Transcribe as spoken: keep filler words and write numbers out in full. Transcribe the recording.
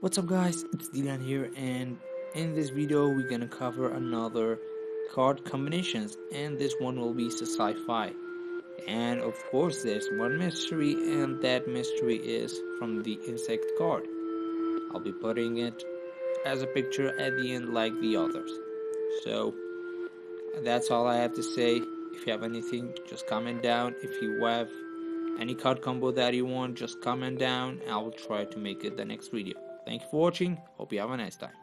What's up guys, it's Dylan here, and in this video we're gonna cover another card combinations, and this one will be sci-fi. And of course there's one mystery, and that mystery is from the insect card. I'll be putting it as a picture at the end like the others. So that's all I have to say. If you have anything, just comment down. If you have any card combo that you want, just comment down. I will try to make it the next video. Thank you for watching. Hope you have a nice time.